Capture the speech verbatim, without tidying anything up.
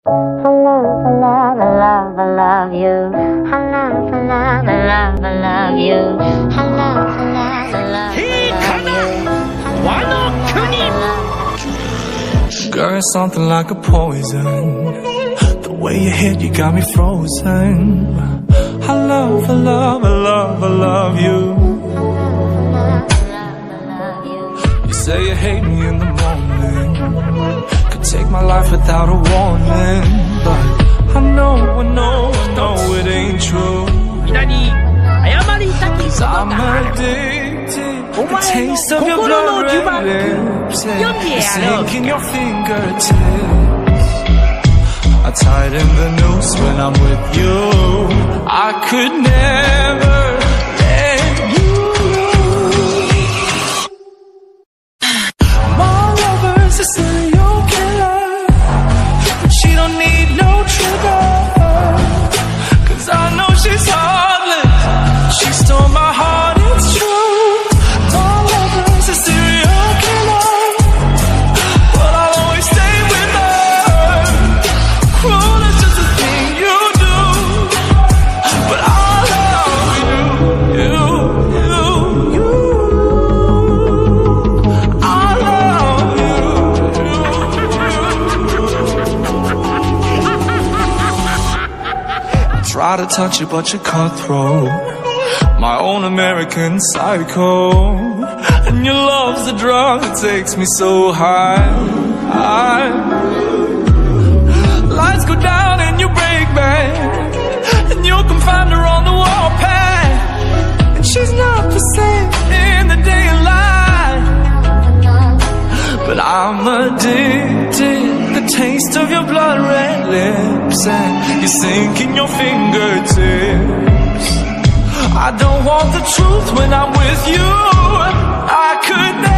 love, I love, I love, I love you. I love, I love, I love, I love you. I love, I love, I love, I love you. Girl, it's something like a poison. The way you hit, you got me frozen. I love, I love, I love, I love you. You say you hate me in the morning, could take my life without a warning, but I know, I know, I know it ain't true. Cause I'm addicted. The taste of your blood red lips, sink in your fingertips. I tighten the noose when I'm with you. I could never let you lose. My lover's a serial killer, but she don't need no trigger. Cause I know she's heartless. She stole my heart, it's true. My lover's a serial killer, but I'll always stay with her. Cruel is just a thing you do, but I love you, you, you, you. I love you, you. I try to touch you, but you're cutthroat. My own American psycho. And your love's the drug that takes me so high. I... Lights go down and you break back, and you can find her on the warpath. And she's not for sale in the daylight, but I'm addicted. The taste of your blood red lips, and you sink in your fingertips. I don't want the truth when I'm with you. I could never